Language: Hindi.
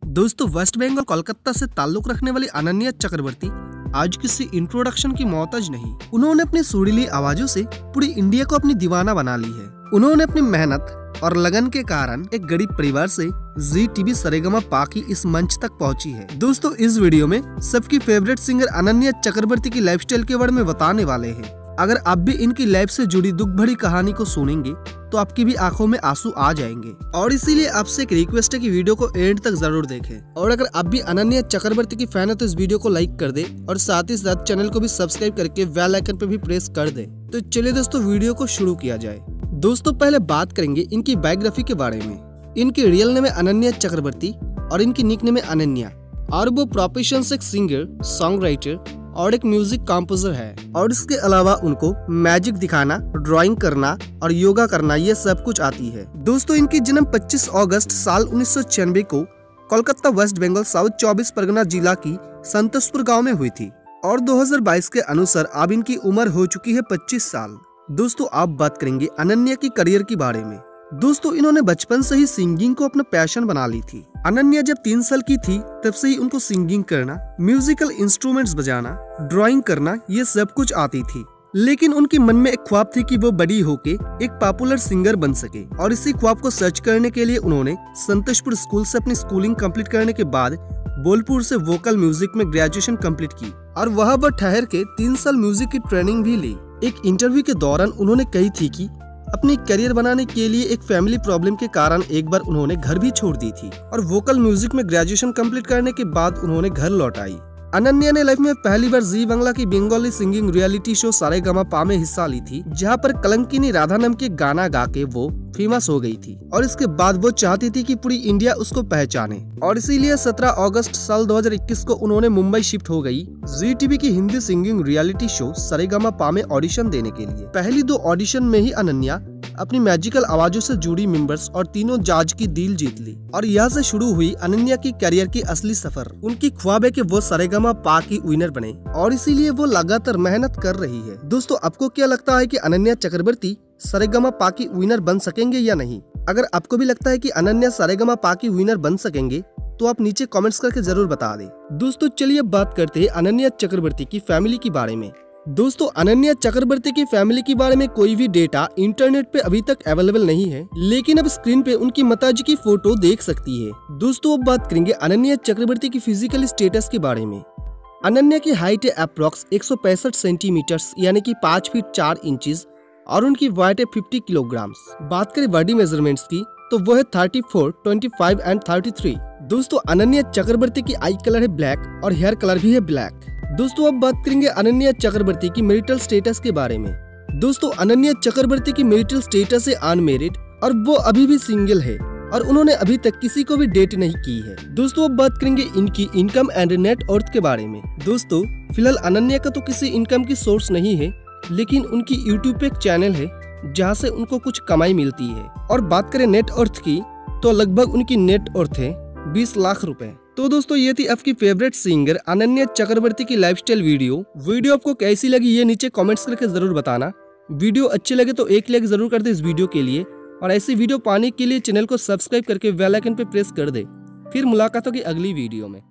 दोस्तों, वेस्ट बंगाल कोलकाता से ताल्लुक रखने वाली अनन्या चक्रवर्ती आज किसी इंट्रोडक्शन की मोहताज नहीं। उन्होंने अपनी सुरीली आवाजों से पूरी इंडिया को अपनी दीवाना बना ली है। उन्होंने अपनी मेहनत और लगन के कारण एक गरीब परिवार से जी टीवी सरेगमा पा की इस मंच तक पहुंची है। दोस्तों, इस वीडियो में सबकी फेवरेट सिंगर अनन्या चक्रवर्ती की लाइफस्टाइल के बारे में बताने वाले हैं। अगर आप भी इनकी लाइफ से जुड़ी दुख भरी कहानी को सुनेंगे तो आपकी भी आंखों में आंसू आ जाएंगे। और इसीलिए आपसे एक रिक्वेस्ट है कि वीडियो को एंड तक जरूर देखें। और अगर आप भी अनन्या चक्रवर्ती की फैन है तो इस वीडियो को लाइक कर दे और साथ ही साथ चैनल को भी सब्सक्राइब करके बेल आइकन पे भी प्रेस कर दे। तो चलिए दोस्तों, वीडियो को शुरू किया जाए। दोस्तों, पहले बात करेंगे इनकी बायोग्राफी के बारे में। इनकी रियल नेम है अनन्या चक्रवर्ती और इनकी निक नेम है अनन्या, और वो प्रोफेशन से एक सिंगर, सॉन्ग राइटर और एक म्यूजिक कंपोजर है। और इसके अलावा उनको मैजिक दिखाना, ड्राइंग करना और योगा करना ये सब कुछ आती है। दोस्तों, इनकी जन्म 25 अगस्त साल 1996 को कोलकाता, वेस्ट बंगाल, साउथ 24 परगना जिला की संतोषपुर गांव में हुई थी। और 2022 के अनुसार अब इनकी उम्र हो चुकी है 25 साल। दोस्तों, आप बात करेंगे अनन्या की करियर के बारे में। दोस्तों, इन्होंने बचपन से ही सिंगिंग को अपना पैशन बना ली थी। अनन्या जब 3 साल की थी तब से ही उनको सिंगिंग करना, म्यूजिकल इंस्ट्रूमेंट्स बजाना, ड्राइंग करना ये सब कुछ आती थी। लेकिन उनके मन में एक ख्वाब थी कि वो बड़ी होके एक पॉपुलर सिंगर बन सके। और इसी ख्वाब को सच करने के लिए उन्होंने संतोषपुर स्कूल से अपनी स्कूलिंग कंप्लीट करने के बाद बोलपुर से वोकल म्यूजिक में ग्रेजुएशन कंप्लीट की और वहाँ पर ठहर के 3 साल म्यूजिक की ट्रेनिंग भी ली। एक इंटरव्यू के दौरान उन्होंने कही थी कि अपनी करियर बनाने के लिए एक फैमिली प्रॉब्लम के कारण एक बार उन्होंने घर भी छोड़ दी थी और वोकल म्यूजिक में ग्रेजुएशन कंप्लीट करने के बाद उन्होंने घर लौट आई। अनन्या ने लाइफ में पहली बार जी बांग्ला की Bengali singing reality show Saregama Pa में हिस्सा ली थी, जहां पर कलंकिनी राधा नाम के गाना गा के वो फेमस हो गई थी। और इसके बाद वो चाहती थी कि पूरी इंडिया उसको पहचाने और इसीलिए 17 अगस्त साल 2021 को उन्होंने मुंबई शिफ्ट हो गई जी टीवी की Hindi singing reality show Saregama Pa में ऑडिशन देने के लिए। पहली 2 ऑडिशन में ही अनन्या अपनी मैजिकल आवाजों से जुड़ी मेंबर्स और तीनों जज की दिल जीत ली। और यहाँ से शुरू हुई अनन्या की करियर की असली सफर। उनकी ख्वाब है कि वो सारेगामा पा की विनर बने और इसीलिए वो लगातार मेहनत कर रही है। दोस्तों, आपको क्या लगता है कि अनन्या चक्रवर्ती सारेगामा पा की विनर बन सकेंगे या नहीं? अगर आपको भी लगता है कि अनन्या सारेगामा पा की विनर बन सकेंगे तो आप नीचे कमेंट्स करके जरूर बता दें। दोस्तों, चलिए अब बात करते हैं अनन्या चक्रवर्ती की फैमिली के बारे में। दोस्तों, अनन्या चक्रवर्ती की फैमिली के बारे में कोई भी डेटा इंटरनेट पे अभी तक अवेलेबल नहीं है, लेकिन अब स्क्रीन पे उनकी माताजी की फोटो देख सकती है। दोस्तों, अब बात करेंगे अनन्या चक्रवर्ती की फिजिकल स्टेटस के बारे में। अनन्या की हाइट है अप्रॉक्स 165 सेंटीमीटर यानी कि 5 फीट 4 इंचेस और उनकी वेट है 50 किलोग्राम। बात करें बॉडी मेजरमेंट्स की तो वो है 34, 25 एंड 33। दोस्तों, अनन्या चक्रवर्ती की आई कलर है ब्लैक और हेयर कलर भी है ब्लैक। दोस्तों, अब बात करेंगे अनन्या चक्रवर्ती की मैरिटल स्टेटस के बारे में। दोस्तों, अनन्या चक्रवर्ती की मैरिटल स्टेटस है अनमैरिड और वो अभी भी सिंगल है और उन्होंने अभी तक किसी को भी डेट नहीं की है। दोस्तों, अब बात करेंगे इनकी इनकम एंड नेट वर्थ के बारे में। दोस्तों, फिलहाल अनन्या का तो किसी इनकम की सोर्स नहीं है, लेकिन उनकी यूट्यूब पे एक चैनल है जहाँ से उनको कुछ कमाई मिलती है। और बात करें नेट वर्थ की तो लगभग उनकी नेट वर्थ है 20 लाख रुपए। तो दोस्तों, ये थी आपकी फेवरेट सिंगर अनन्या चक्रवर्ती की लाइफस्टाइल वीडियो आपको कैसी लगी ये नीचे कमेंट्स करके जरूर बताना। वीडियो अच्छी लगे तो एक लाइक जरूर कर दे इस वीडियो के लिए और ऐसी वीडियो पाने के लिए चैनल को सब्सक्राइब करके बेल आइकन पे प्रेस कर दे। फिर मुलाकात होगी अगली वीडियो में।